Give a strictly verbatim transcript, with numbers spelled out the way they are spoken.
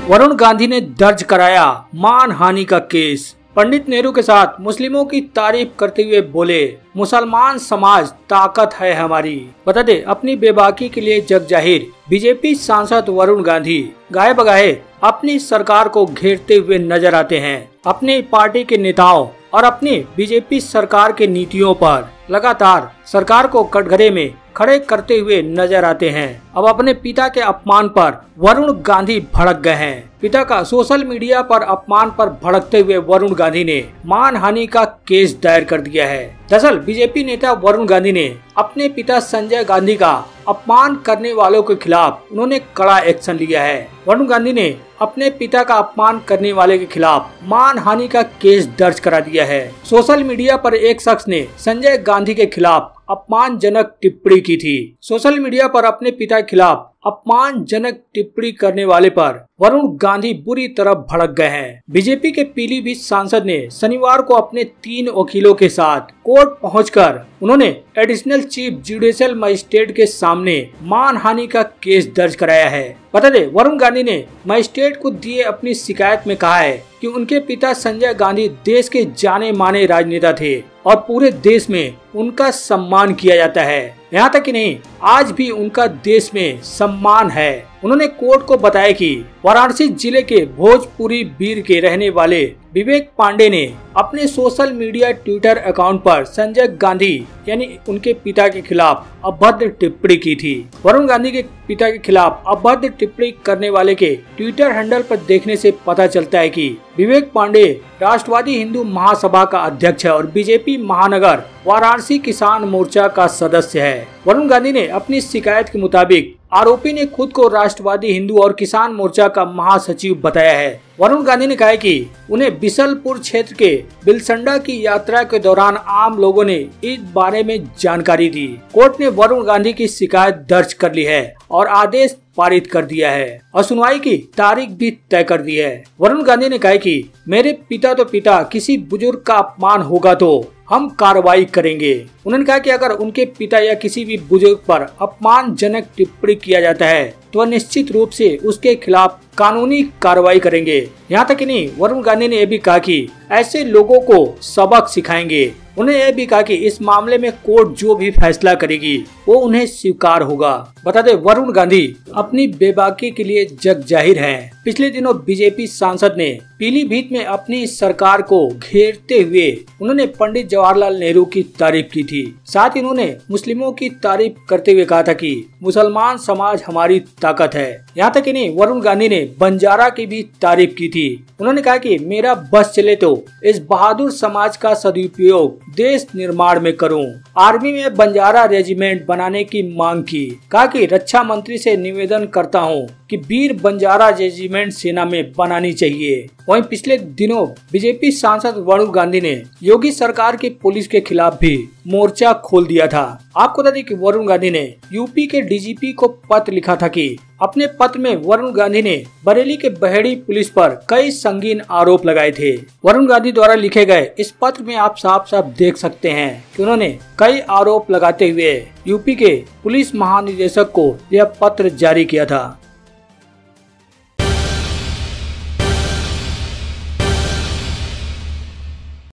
वरुण गांधी ने दर्ज कराया मानहानि का केस। पंडित नेहरू के साथ मुस्लिमों की तारीफ करते हुए बोले, मुसलमान समाज ताकत है हमारी। बता दे, अपनी बेबाकी के लिए जग जाहिर बीजेपी सांसद वरुण गांधी गाए बगाए अपनी सरकार को घेरते हुए नजर आते हैं। अपनी पार्टी के नेताओं और अपनी बीजेपी सरकार के नीतियों पर लगातार सरकार को कटघरे में खड़े करते हुए नजर आते हैं। अब अपने पिता के अपमान पर वरुण गांधी भड़क गए हैं। पिता का सोशल मीडिया पर अपमान पर भड़कते हुए वरुण गांधी ने मानहानि का केस दायर कर दिया है। दरअसल बीजेपी नेता वरुण गांधी ने अपने पिता संजय गांधी का अपमान करने वालों के खिलाफ उन्होंने कड़ा एक्शन लिया है। वरुण गांधी ने अपने पिता का अपमान करने वाले के खिलाफ मानहानि का केस दर्ज करा दिया है। सोशल मीडिया पर एक शख्स ने संजय गांधी के खिलाफ अपमानजनक टिप्पणी की थी। सोशल मीडिया पर अपने पिता के खिलाफ अपमानजनक टिप्पणी करने वाले पर वरुण गांधी बुरी तरह भड़क गए हैं। बीजेपी के पीलीभीत सांसद ने शनिवार को अपने तीन वकीलों के साथ कोर्ट पहुंचकर उन्होंने एडिशनल चीफ जुडिशियल मजिस्ट्रेट के सामने मानहानि का केस दर्ज कराया है। बता दे, वरुण गांधी ने मजिस्ट्रेट को दिए अपनी शिकायत में कहा है कि उनके पिता संजय गांधी देश के जाने माने राजनेता थे और पूरे देश में उनका सम्मान किया जाता है। यहाँ तक कि नहीं, आज भी उनका देश में सम्मान है। उन्होंने कोर्ट को बताया कि वाराणसी जिले के भोजपुरी बीर के रहने वाले विवेक पांडे ने अपने सोशल मीडिया ट्विटर अकाउंट पर संजय गांधी यानी उनके पिता के खिलाफ अभद्र टिप्पणी की थी। वरुण गांधी के पिता के खिलाफ अभद्र टिप्पणी करने वाले के ट्विटर हैंडल पर देखने से पता चलता है कि विवेक पांडे राष्ट्रवादी हिंदू महासभा का अध्यक्ष है और बीजेपी महानगर वाराणसी किसान मोर्चा का सदस्य है। वरुण गांधी ने अपनी शिकायत के मुताबिक आरोपी ने खुद को राष्ट्रवादी हिंदू और किसान मोर्चा का महासचिव बताया है। वरुण गांधी ने कहा कि उन्हें बिशलपुर क्षेत्र के बिलसंडा की यात्रा के दौरान आम लोगों ने इस बारे में जानकारी दी। कोर्ट ने वरुण गांधी की शिकायत दर्ज कर ली है और आदेश पारित कर दिया है और सुनवाई की तारीख भी तय कर दी है। वरुण गांधी ने कहा कि मेरे पिता तो पिता, किसी बुजुर्ग का अपमान होगा तो हम कार्रवाई करेंगे। उन्होंने कहा कि अगर उनके पिता या किसी भी बुजुर्ग पर अपमानजनक टिप्पणी किया जाता है तो निश्चित रूप से उसके खिलाफ कानूनी कार्रवाई करेंगे। यहाँ तक ही नहीं, वरुण गांधी ने यह भी कहा कि ऐसे लोगों को सबक सिखाएंगे। उन्हें यह भी कहा कि इस मामले में कोर्ट जो भी फैसला करेगी वो उन्हें स्वीकार होगा। बता दें, वरुण गांधी अपनी बेबाकी के लिए जग जाहिर हैं। पिछले दिनों बीजेपी सांसद ने पीलीभीत में अपनी सरकार को घेरते हुए उन्होंने पंडित जवाहरलाल नेहरू की तारीफ की थी। साथ ही उन्होंने मुस्लिमों की तारीफ करते हुए कहा था कि मुसलमान समाज हमारी ताकत है। यहाँ तक कि नहीं, वरुण गांधी ने बंजारा की भी तारीफ की थी। उन्होंने कहा कि मेरा बस चले तो इस बहादुर समाज का सदुपयोग देश निर्माण में करूं। आर्मी में बंजारा रेजिमेंट बनाने की मांग की। कहा कि रक्षा मंत्री से निवेदन करता हूं कि वीर बंजारा रेजिमेंट सेना में बनानी चाहिए। वहीं पिछले दिनों बीजेपी सांसद वरुण गांधी ने योगी सरकार की पुलिस के खिलाफ भी मोर्चा खोल दिया था। आपको बता दें कि वरुण गांधी ने यूपी के डीजीपी को पत्र लिखा था कि अपने पत्र में वरुण गांधी ने बरेली के बहेड़ी पुलिस पर कई संगीन आरोप लगाए थे। वरुण गांधी द्वारा लिखे गए इस पत्र में आप साफ साफ देख सकते हैं कि उन्होंने कई आरोप लगाते हुए यूपी के पुलिस महानिदेशक को यह पत्र जारी किया था।